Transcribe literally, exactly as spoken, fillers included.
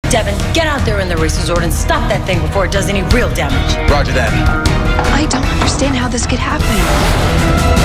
Devin, get out there in the race resort and stop that thing before it does any real damage. Roger that. I don't understand how this could happen.